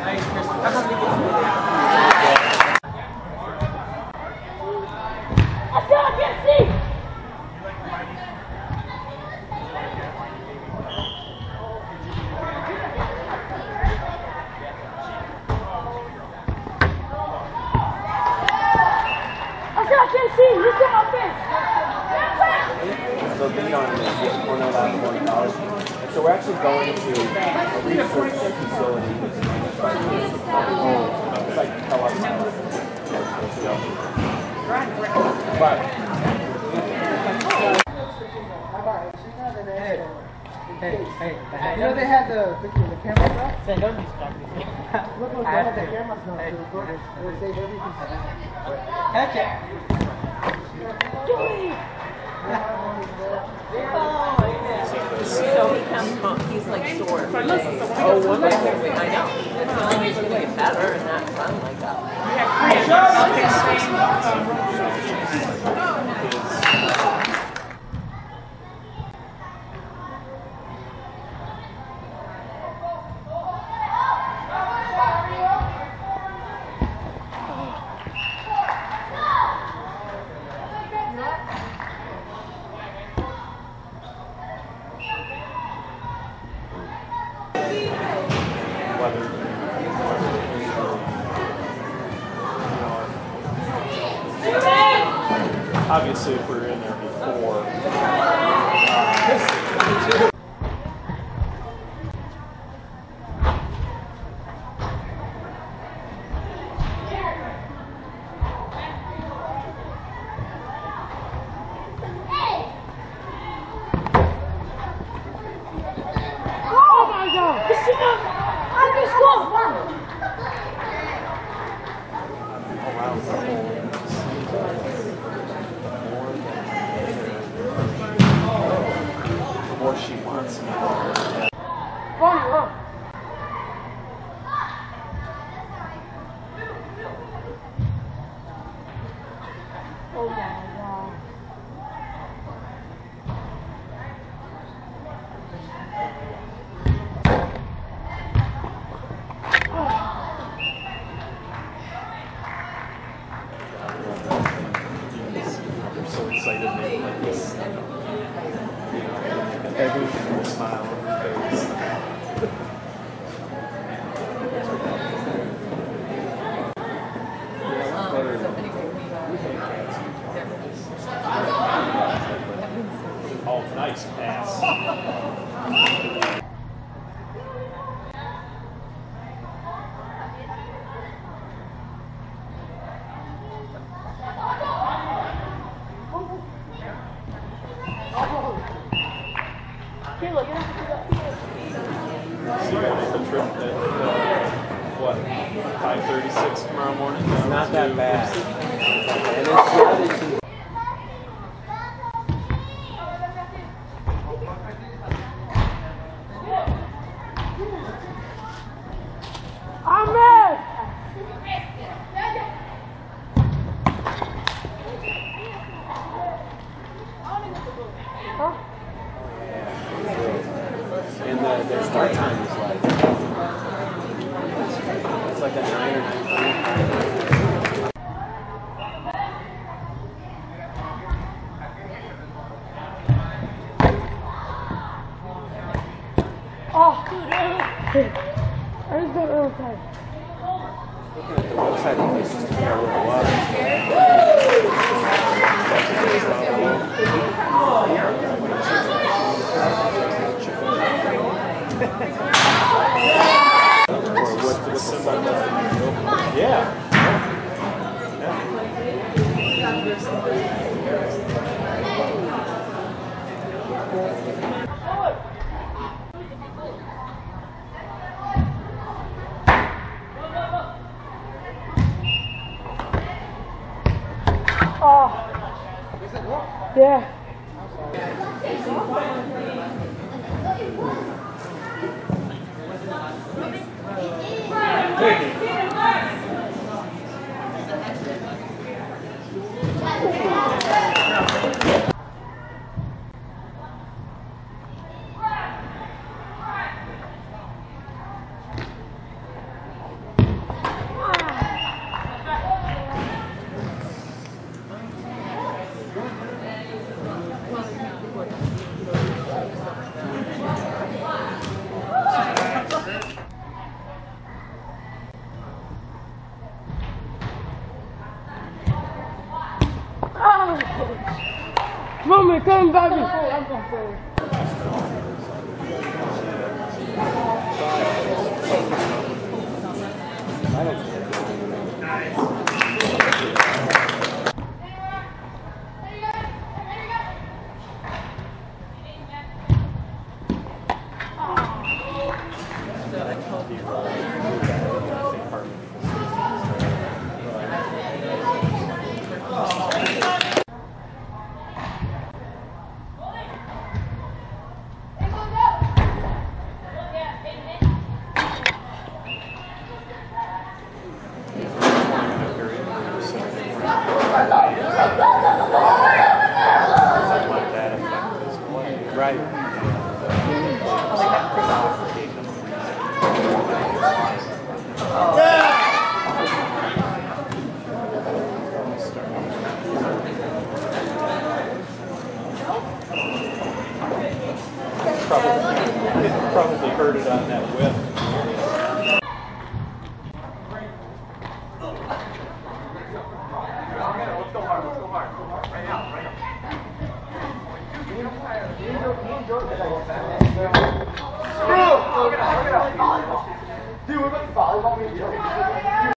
So being on this, we're not allowed to go to college. And so we're actually going to a research facility that's managed by the University of Colorado. It's like Kellogg. But hey, you know they had the cameras up? Say, don't distract me. Look, they had the cameras up. It would save everything. Heck yeah. So he comes home, he's like sore. Oh, wonderful. I know. It's not like he's going to get better and not run like that. obviously, if we were in there before. Or she wants me. Oh my God. They're so excited to make like this. Everything will smile on your face. Oh, nice pass. What, 5:36 tomorrow morning? It's not that bad. And it's and their start time is like, it's like a 9 or 9:30. Oh, dude, I just got real tired. Looking at the website, the place just compare what it was. Or what the symbol was. Yeah. Oh. Yeah. Mommy, come back. I'm going forward. Right. Probably heard it on that whip. Let's go hard. Right now. Dude, we're about to volleyball.